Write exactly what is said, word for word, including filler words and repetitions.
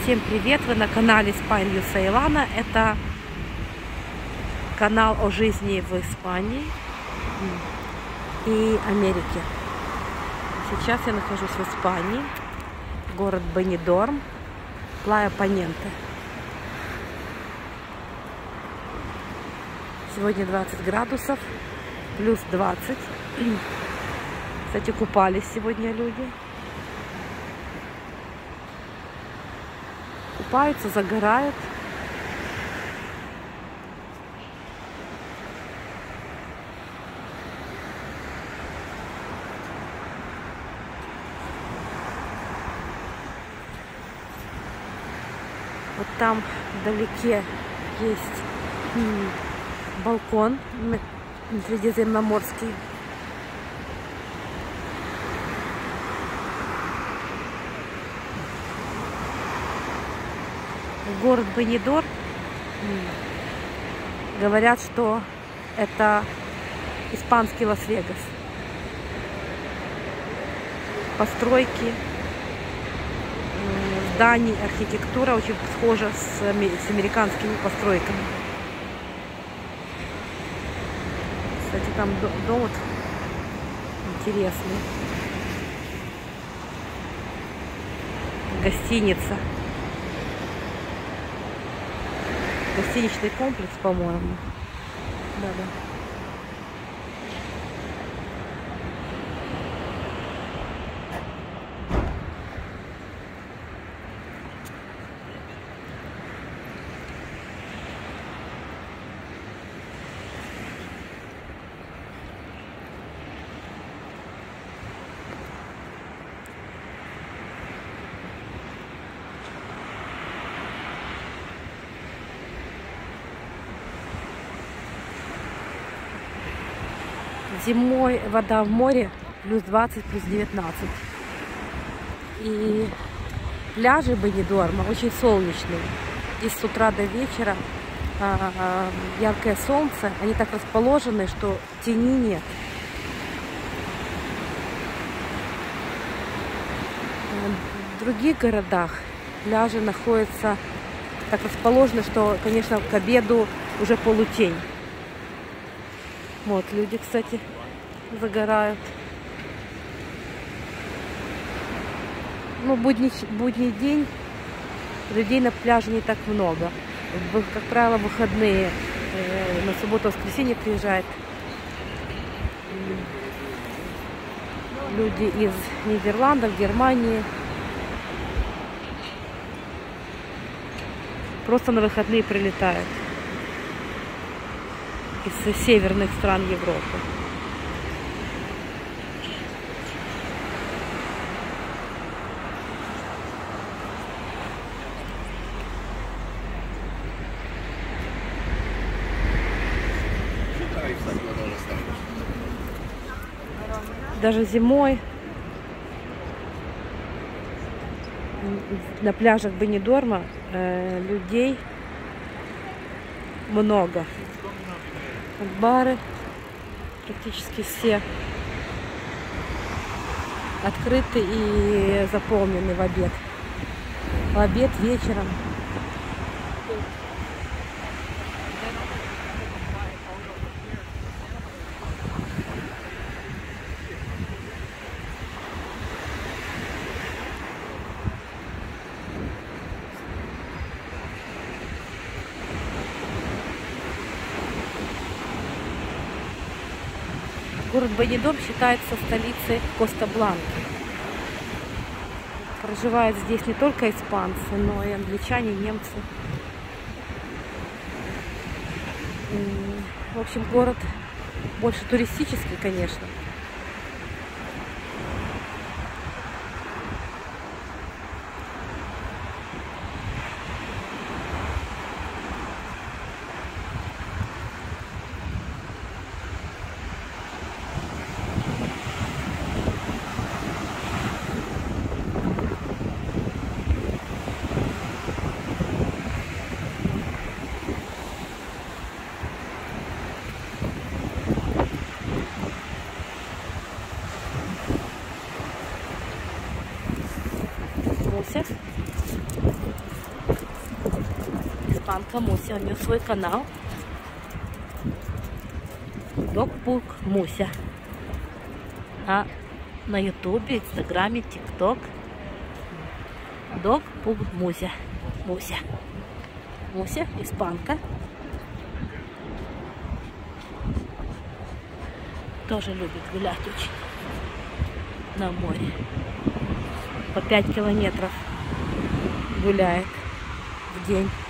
Всем привет! Вы на канале Spain ю эс эй Лана. Это канал о жизни в Испании и Америке. Сейчас я нахожусь в Испании, город Бенидорм, Плая Поненте. Сегодня двадцать градусов, плюс двадцать. Кстати, купались сегодня люди. Купаются, загорают. Вот там вдалеке есть балкон средиземноморский. Город Бенидорм, говорят, что это испанский Лас-Вегас. Постройки, зданий, архитектура очень схожа с, с американскими постройками. Кстати, там дом вот интересный. Гостиница. Гостиничный комплекс, по-моему. Да-да. Зимой вода в море плюс двадцать, плюс девятнадцать. И пляжи Бенидорма очень солнечные. И с утра до вечера а, а, яркое солнце. Они так расположены, что тени нет. В других городах пляжи находятся так расположены, что, конечно, к обеду уже полутень. Вот, люди, кстати, загорают. Ну, будний, будний день людей на пляже не так много. Как правило, выходные, на субботу-воскресенье приезжают люди из Нидерландов, Германии. Просто на выходные прилетают из северных стран Европы. Даже зимой на пляжах Бенидорма э, людей много. Бары практически все открыты и заполнены в обед. В обед вечером. Город Бенидорм считается столицей Коста-Бланки. Проживают здесь не только испанцы, но и англичане, немцы. В общем, город больше туристический, конечно. испанка Муся. У нее свой канал. Док-пук Муся. А на ютубе, инстаграме, тикток Док-пук Муся. Муся. Муся, испанка. Тоже любит гулять очень на море. По пять километров гуляет в день.